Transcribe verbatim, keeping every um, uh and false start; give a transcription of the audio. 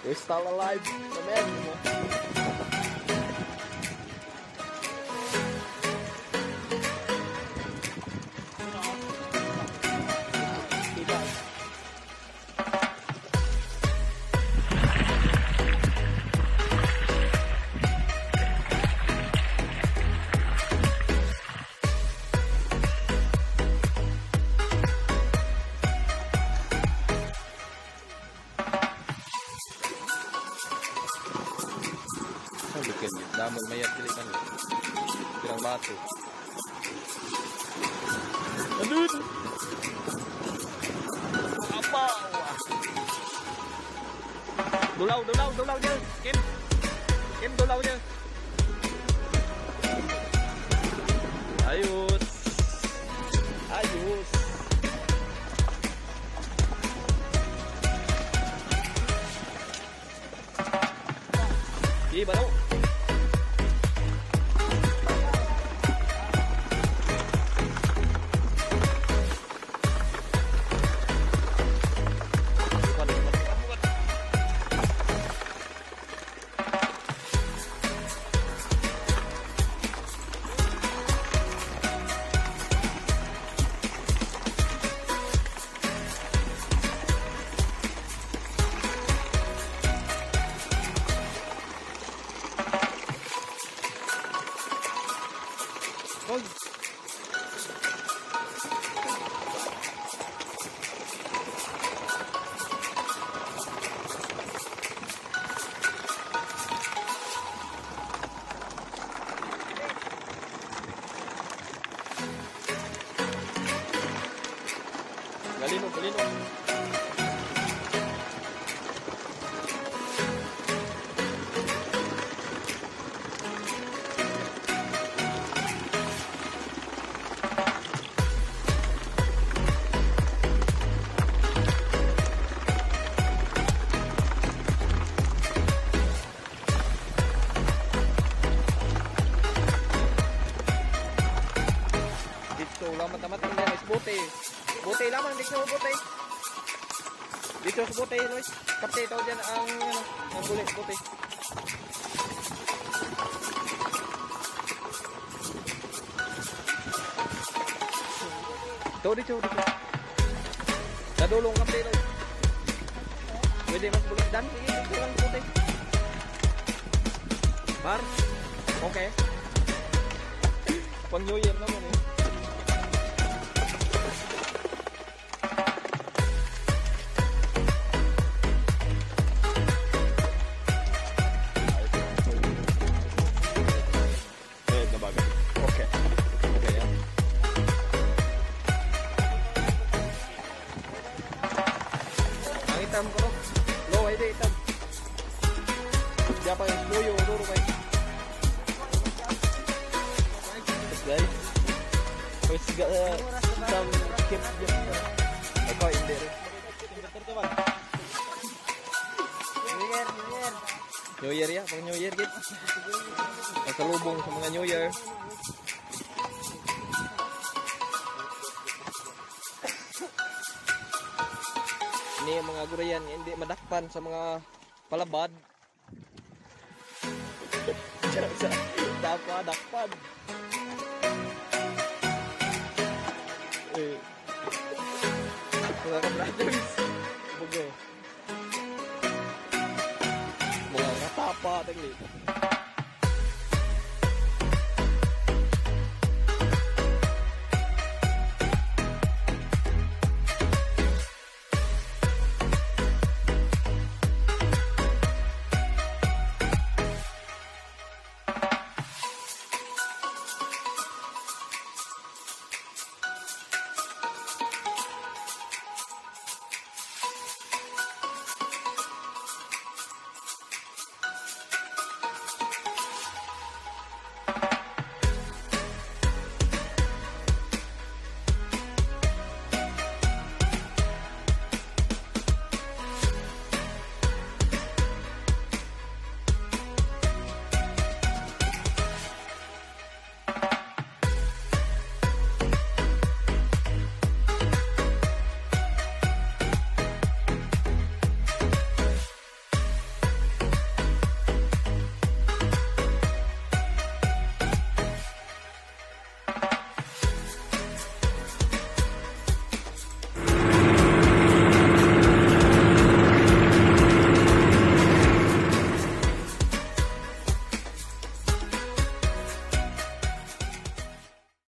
We're still alive. Amen. Bikin damai mayat cilik kan pirang batu. Aduh. Apa? Dulau, dulau, dulau je. Kim. Kim dulau je. Ayus. Ayus. Đi baru. Ôi. Galino, galino. Dito lamang tamatang yan, is bote. Bote lamang, dito sa bote. Dito sa bote, Luis. Kapte ito dyan ang, ano, ang bulit, bote. Ito, dito, dito. Sa dulong kapte, Luis. Pwede mas bulit dan, sige, dito lang bote. Mar, okay. Pang New Year naman eh. Okay. Okay, ya. Ang hitam ko, no, hindi hitam. Diyan pa yung luyo, duro kayo. Guys, first got uh, some skip just uh, ako hindi rin. New Year, New Year. New Year ya, pang New Year git. Pasalubong sa mga New Year. Ini yung mga gurayan, hindi madakpan sa mga palabad. Dapa, dakpan. Eh. Mga ka-brothers. Bugo. Mga katapa, tagli.